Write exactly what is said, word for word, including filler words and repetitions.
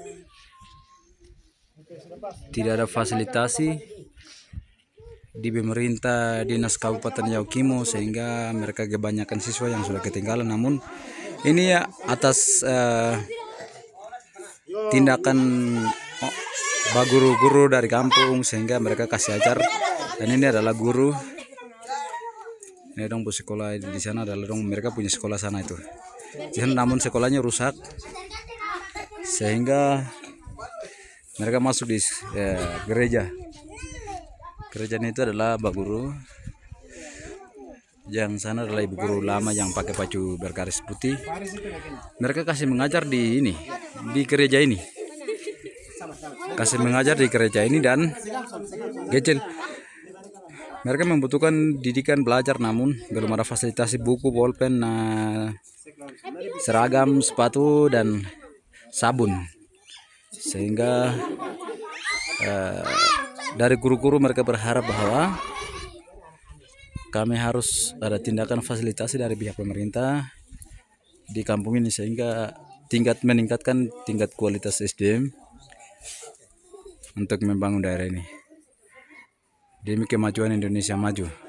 tidak ada fasilitasi di pemerintah dinas Kabupaten Yaukimo, sehingga mereka kebanyakan siswa yang sudah ketinggalan. Namun ini ya atas uh, tindakan oh, guru-guru dari kampung, sehingga mereka kasih ajar. Dan ini adalah guru, ini dong bu sekolah di sana adalah dong mereka punya sekolah sana itu. Jadi, namun sekolahnya rusak, sehingga mereka masuk di ya, gereja. Gerejanya itu adalah Mbak Guru. Yang sana adalah ibu guru lama yang pakai baju bergaris putih. Mereka kasih mengajar di ini, di gereja ini. Kasih mengajar di gereja ini dan kecil. Mereka membutuhkan didikan belajar, namun belum ada fasilitasi buku, bolpen, nah, seragam, sepatu, dan sabun. Sehingga uh, dari guru-guru mereka berharap bahwa kami harus ada tindakan fasilitasi dari pihak pemerintah di kampung ini, sehingga tingkat meningkatkan tingkat kualitas S D M untuk membangun daerah ini demi kemajuan Indonesia maju.